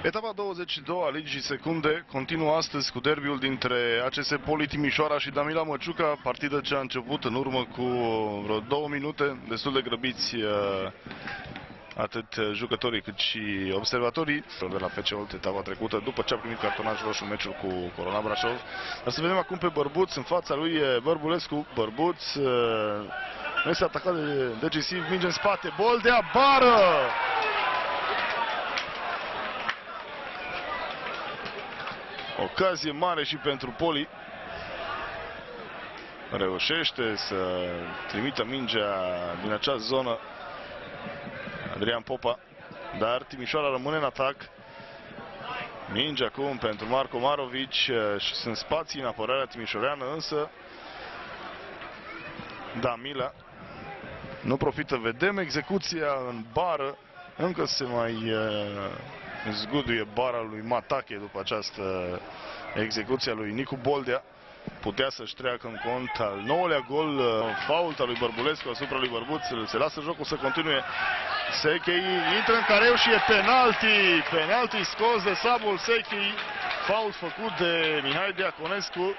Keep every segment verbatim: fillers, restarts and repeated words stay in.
Etapa douăzeci și doi a Ligii Secunde continuă astăzi cu derbiul dintre A C S Poli Timișoara și Damila Măciuca, partidă ce a început în urmă cu vreo două minute, destul de grăbiți atât jucătorii cât și observatorii de la F C Olt etapa trecută, după ce a primit cartonaj roșu meciul cu Corona Brașov. Dar să vedem acum pe Bărbuț, în fața lui Bărbulescu. Bărbuț nu este atacat de decisiv, minge în spate, Boldea, bară! Ocazie mare și pentru Poli. Reușește să trimită mingea din acea zonă Adrian Popa, dar Timișoara rămâne în atac. Minge acum pentru Marco Marovici și sunt spații în apărarea timișoreană, însă Damila nu profită. Vedem execuția în bară, încă se mai uh, zguduie bara lui Matache după această execuție a lui Nicu Boldea. Putea să-și treacă în cont al nouălea gol, fault al lui Bărbulescu asupra lui Bărbuț. Se lasă jocul să continue. Sechei intră în careu și e penalti. Penalti scos de Sabol Sechei. Fault făcut de Mihai Diaconescu.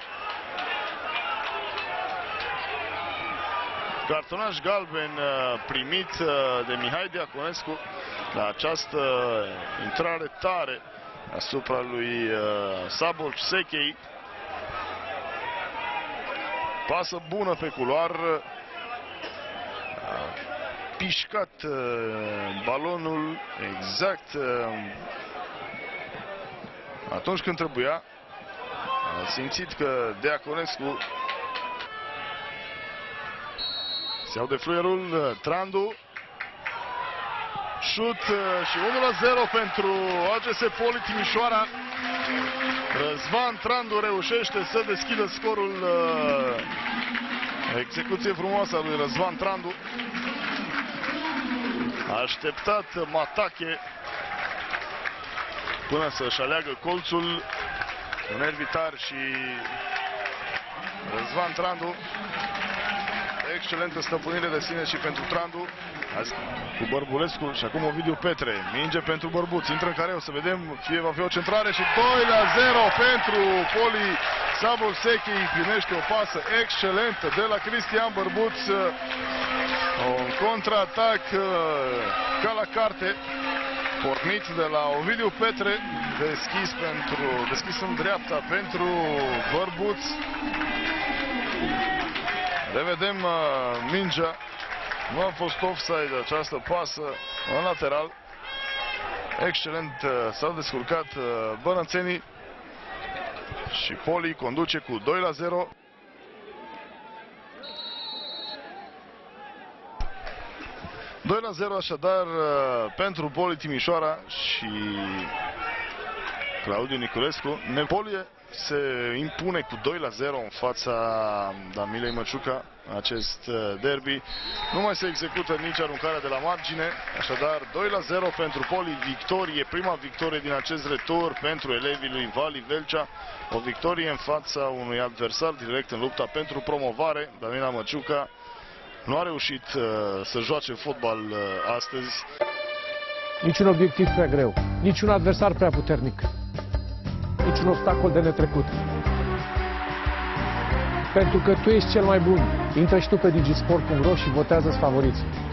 Cartonaj galben primit de Mihai Diaconescu la această intrare tare asupra lui Sabol Sechei. Pasă bună pe culoar. A pișcat balonul exact atunci când trebuia. A simțit că Diaconescu se iau de fluierul. Trandu. Șut și unu la zero pentru A C S Poli Timișoara. Răzvan Trandu reușește să deschidă scorul. Execuție frumoasă a lui Răzvan Trandu. A așteptat Matache până să-și aleagă colțul. Un nervi tari și Răzvan Trandu. Excelentă stăpânire de sine și pentru Trandu. Azi cu Bărbulescu și acum Ovidiu Petre. Minge pentru Bărbuț. Intră în careu, să vedem, fie va fi o centrare și doi la zero pentru Poli. Sabol Sechei primește o pasă excelentă de la Cristian Bărbuț. Un contraatac ca la carte, pornit de la Ovidiu Petre, deschis, pentru, deschis în dreapta pentru Bărbuț. Revedem uh, mingea. Nu a fost offside această pasă în lateral. Excelent uh, s-au descurcat uh, bănățenii și Poli conduce cu doi la zero. doi la zero așadar uh, pentru Poli Timișoara și Claudiu Niculescu. Nepolie se impune cu doi la zero în fața Damilei Măciuca acest derby. Nu mai se execută nici aruncarea de la margine. Așadar doi la zero pentru Poli. Victorie, prima victorie din acest retur pentru elevii lui Vali Velcea. O victorie în fața unui adversar direct în lupta pentru promovare. Damila Măciuca nu a reușit uh, să joace fotbal uh, astăzi. Niciun obiectiv prea greu, niciun adversar prea puternic, niciun obstacol de netrecut. Pentru că tu ești cel mai bun. Intră și tu pe digisport punct ro și votează-ți favoriți.